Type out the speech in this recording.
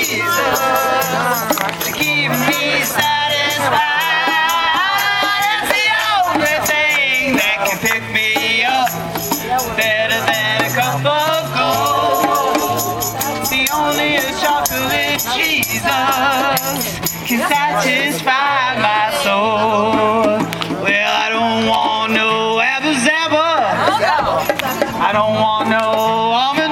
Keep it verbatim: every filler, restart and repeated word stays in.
Jesus to keep me satisfied. It's the only thing that can pick me up better than a cup of gold. The only chocolate Jesus can satisfy my soul. Well, I don't want no apple zapper. I don't want no almond